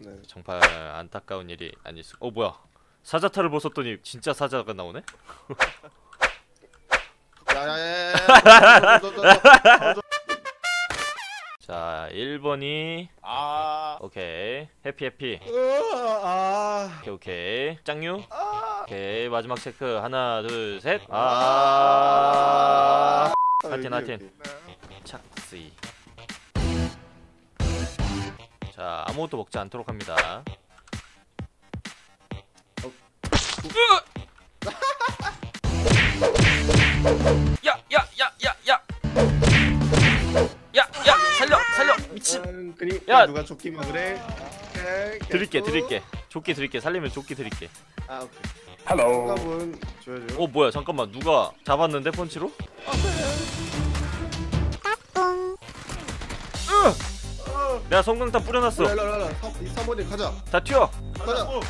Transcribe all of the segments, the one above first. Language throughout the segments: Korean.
네. 정말 안타까운 일이 아닐 수. 뭐야? 사자탈을 벗었더니 진짜 사자가 나오네? 야야야. 자, 1번이 오케이. 해피. 오케이. 짱유. 오케이. 마지막 체크. 하나, 둘, 셋. 하틴. 착시. 자, 아무것도 먹지 않도록 합니다. 야, 살려 미친. 야, 누가 조끼만 그래? 드릴게. 조끼 드릴게. 살리면 조끼 드릴게. 오케이. Hello. 한번 줘야죠. 뭐야? 잠깐만. 누가 잡았는데 펀치로? 내가 성광탄 뿌려놨어. 일로. 3번님 가자. 다 튀어. 가자. 고.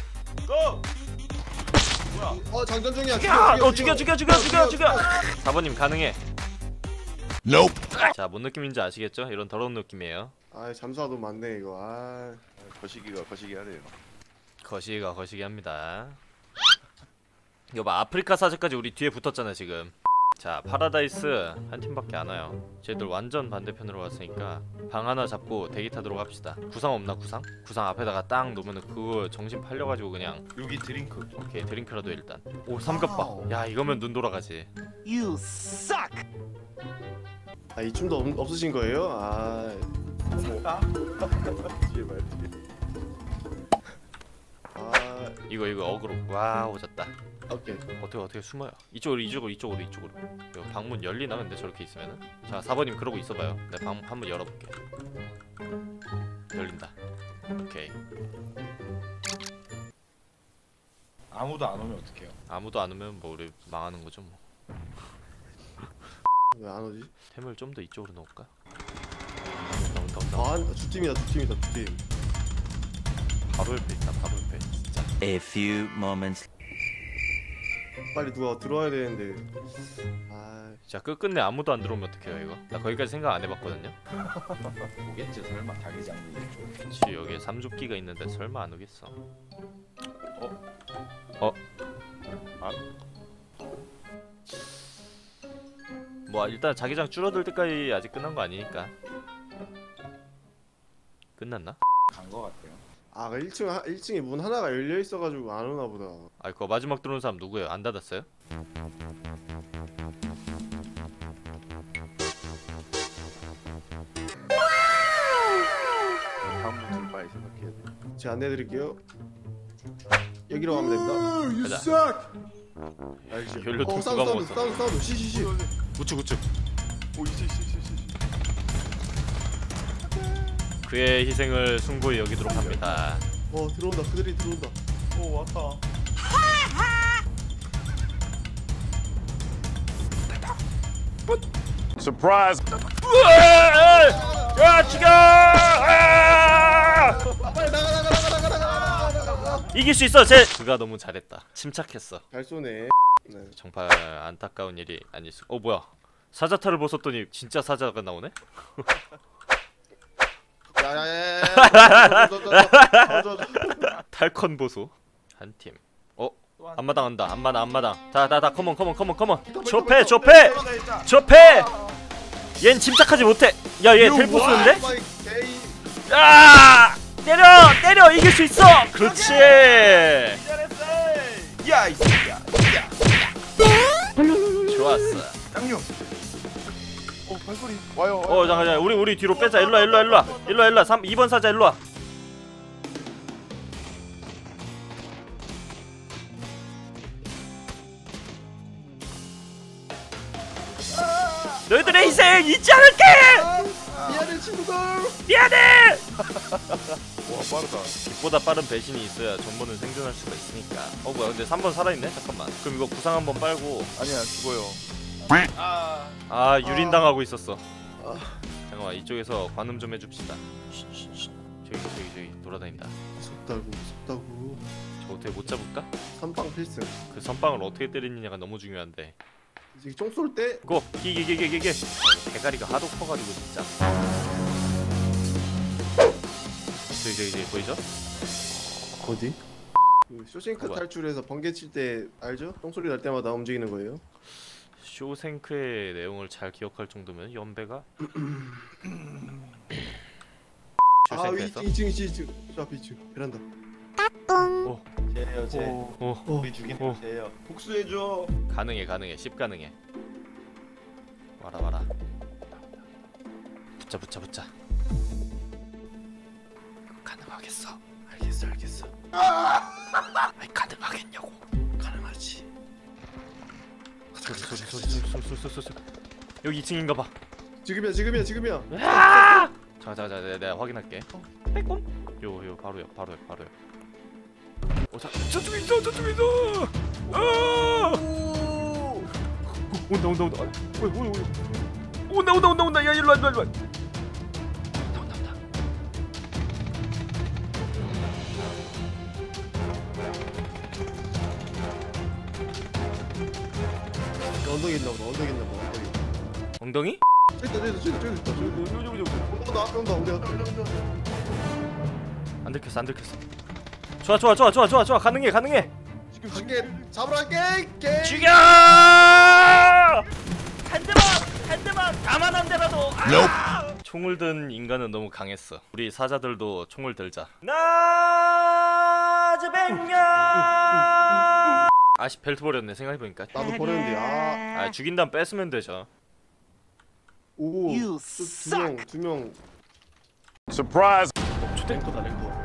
장전 중이야. 죽여. 4번님 가능해. Nope. 자, 뭔 느낌인지 아시겠죠? 이런 더러운 느낌이에요. 잠수하도 많네 이거. 거시기 하네요. 거시기 합니다. 이거 봐, 아프리카 사제까지 우리 뒤에 붙었잖아 지금. 자, 파라다이스 한 팀밖에 안 와요. 쟤들 완전 반대편으로 왔으니까 방 하나 잡고 대기 타도록 합시다. 구상 없나? 구상 앞에다가 딱 놓으면 그거 정신 팔려가지고 그냥. 여기 드링크. 오케이, 드링크라도 일단. 삼겹밥. 야, 이거면 눈 돌아가지. You suck. 이춤도 없으신 거예요? 이거 어그로. 와, 오졌다. 오케이. 어떻게 숨어요? 이쪽으로. 이거 방문 열리나 근데 저렇게 있으면은? 자, 4번님 그러고 있어봐요. 내가 방 한번 열어볼게. 열린다. 오케이. 아무도 안 오면 어떡해요? 아무도 안 오면 뭐 우리 망하는 거죠 뭐. 왜 안 오지? 템을 좀 더 이쪽으로 넣을까? 온다. 두 팀이다. 두 팀. 바로 옆에 있다. 바로 옆에. 진짜. A few moments. 빨리 누가 들어와야 되는데. 자, 끝끝내 아무도 안 들어오면 어떡해요 이거? 나 거기까지 생각 안 해봤거든요. 오겠지 설마 닭이지 않니? 그치, 여기에 삼조끼가 있는데 설마 안 오겠어. 뭐 일단 자기장 줄어들 때까지 아직 끝난 거 아니니까. 끝났나? 간 거 같아요. 1층에 문 하나가 열려 있어가지고 안 오나 보다. 그거 마지막 들어온 사람 누구예요? 안 닫았어요? 다음 문제를 빨리 생각해야 돼. 제가 안내해드릴게요. 여기로 가면 됩니다. 가자. 알지? 연료 통 누가 먹었어? 사운드. 시시시. 우측. 오 이씨. 그의 희생을 숭고히 여기도록 합니다. 들어온다. 그들이 들어온다. 오 왔다. Surprise! 야, 죽여! 빨리 나가. 이길 수 있어. 그가 너무 잘했다. 침착했어. 잘 쏘네. 네. 정말 안타까운 일이 아닐 수. 뭐야? 사자탈을 벗었더니 진짜 사자가 나오네? 야야야. 탈컨 보소. 한 팀. 앞마당 한다. 앞마당. 다 컴온. 좁해. 얜 침착하지 못해. 야, 얘 텔포 쓰는데? 때려. 이길 수 있어. 그렇지. 야 이 새끼야. 좋았어. 짱요. 발소리 와요. 잠깐. 우리 뒤로 빼자. 일로 와. 2번 사자 일로 와. 너희들의 희생 잊지 않을게. 미안해 친구들. 미안해. 와 빠르다. 빛보다 빠른 배신이 있어야 전번은 생존할 수가 있으니까. 뭐야? 근데 3번 살아있네. 잠깐만. 그럼 이거 구상 한번 빨고. 아니야 죽어요. 유린당하고 있었어. 잠깐만, 이쪽에서 관음 좀 해줍시다. 저기 돌아다닌다. 무섭다고. 저 어떻게 못 잡을까? 선빵 필승. 그 선빵을 어떻게 때리느냐가 너무 중요한데. 이제 총 쏠 때. 고! 대가리가 하도 커가지고 진짜. 저기 보이죠? 어디? 그 쇼생크 그거. 탈출해서 번개 칠 때 알죠? 똥소리 날 때마다 움직이는 거예요. 쇼생크의 내용을 잘 기억할 정도면 연배가 아 쇼생크에서 2층 저 앞에 2층 베란다. 쟤예요 쟤. 오 우리 죽인 오. 쟤예요. 복수해줘. 가능해 10 가능해. 와라 붙자 가능하겠어. 알겠어. 아니 가능하겠냐고. 가능하지. 소리 여기 2층인가 봐. 지금이야. 자 내가 확인할게. 빼꼼. 요 바로요. 저쪽에 있어. 아! 온다. 온다. 야 일로 와. 온다. 언덕에 있나 보다. 엉덩이? 저기 온다. 안 들켰어. 좋아. 가능해. 한개 잡으러 갈게. 죽여! 한 대만 가만 한 대라도. 총을 든 인간은 너무 강했어. 우리 사자들도 총을 들자. 나즈백냐. 아씨 벨트 버렸네 생각해보니까. 나도 버렸는데 아 죽인 다음 뺐으면 되죠. 오. You 두 명. Surprise, 랭커다.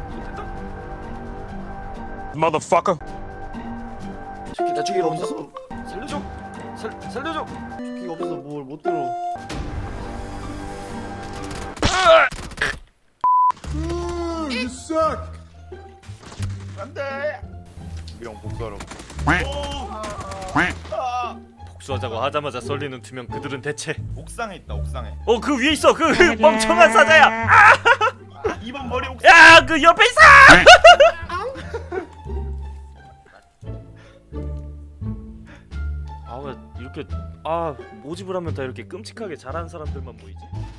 motherfucker. 나 주기가 없어서. 살려줘. 주기가 없어서 뭘 못 들어. You suck. 안돼. 명 복수하러. 복수하자고 하자마자 썰리는 2명 그들은 대체 옥상에 있다 옥상에. 그 위에 있어 그 멍청한 사자야. 2번 머리 옥상. 야 그 옆에 있어. 왜 이렇게 모집을 하면 다 이렇게 끔찍하게 잘하는 사람들만 보이지?